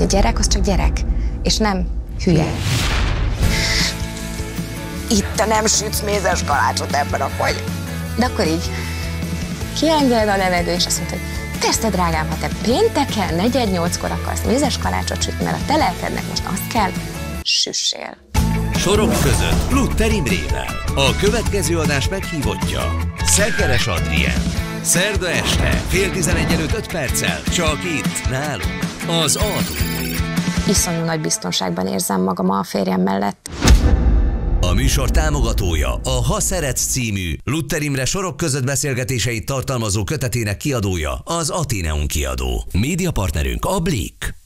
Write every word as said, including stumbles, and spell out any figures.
A gyerek az csak gyerek, és nem hülye. Itt te nem sütsz mézes kalácsot ebben a fogy. De akkor így kienged a levegő, és azt mondta, hogy persze, drágám, ha te pénteken negyed nyolckor akarsz mézes kalácsot sütni, mert a te lelkednek most azt kell, süssél. Sorok között Luther Imrével. A következő adás meghívottja Szekeres Adrien. Szerda este, fél tizenegy előtt öt perccel, csak itt, nálunk, az Adónén. Iszonyú nagy biztonságban érzem magam a férjem mellett. A műsor támogatója a Ha Szeretsz című Luther Imre sorok között beszélgetéseit tartalmazó kötetének kiadója az Atheneum kiadó. Médiapartnerünk a Blick.